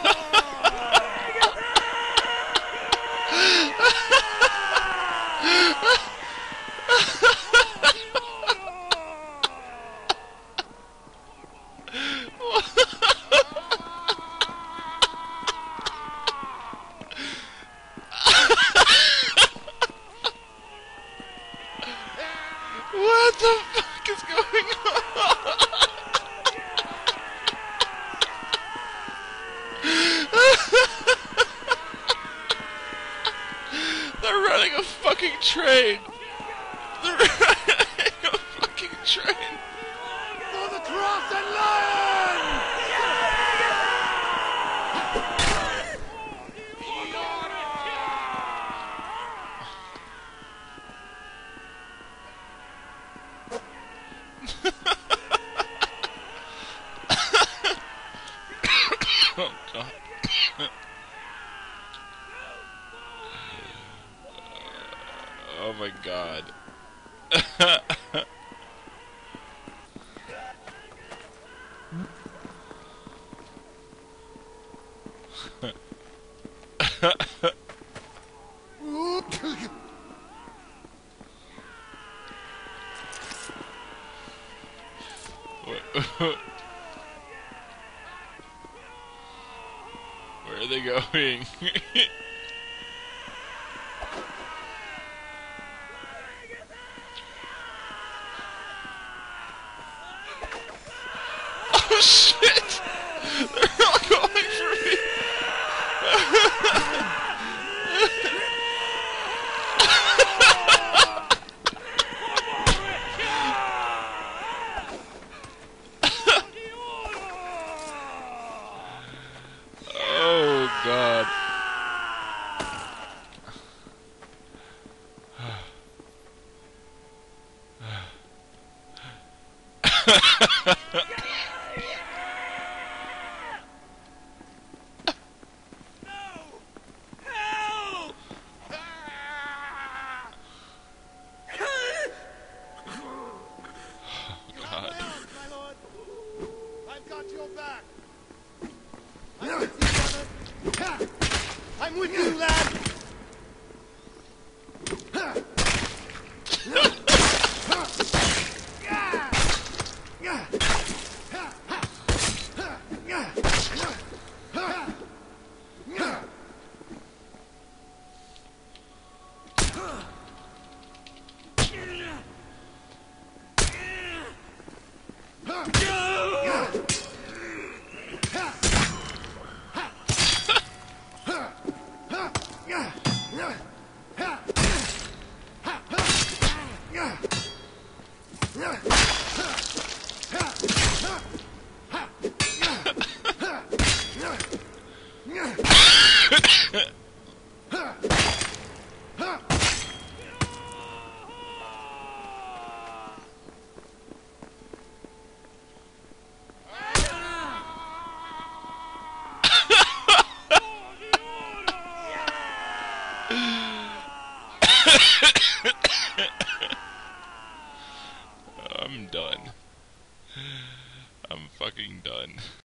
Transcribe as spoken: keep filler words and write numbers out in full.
What the fuck is going on? They're running a fucking train. They're running a fucking train. For the cross and lion! Oh god. Oh my god. Where are they going? Oh shit! They're all going for me! Oh god. God. My lord, I've got your back. I'm with you, brother. I'm with you, lad. I'm done. I'm fucking done.